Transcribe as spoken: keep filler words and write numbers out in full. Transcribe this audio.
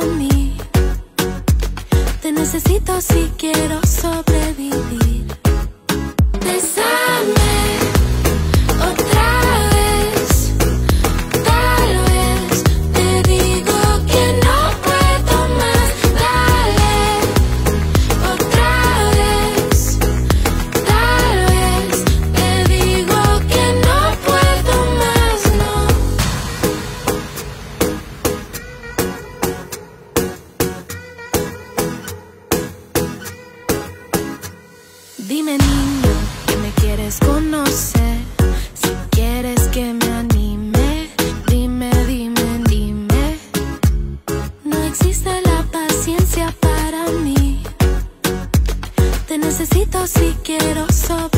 mí. Te necesito si quiero sobrevivir. Bésame otra vez, tal vez te digo que no puedo más. Dale otra vez, tal vez te digo que no puedo más, no. Dime, niño, que me quieres conocer. Si quieres que me anime, dime, dime, dime. No existe la paciencia para mí. Te necesito si quiero sobrevivir.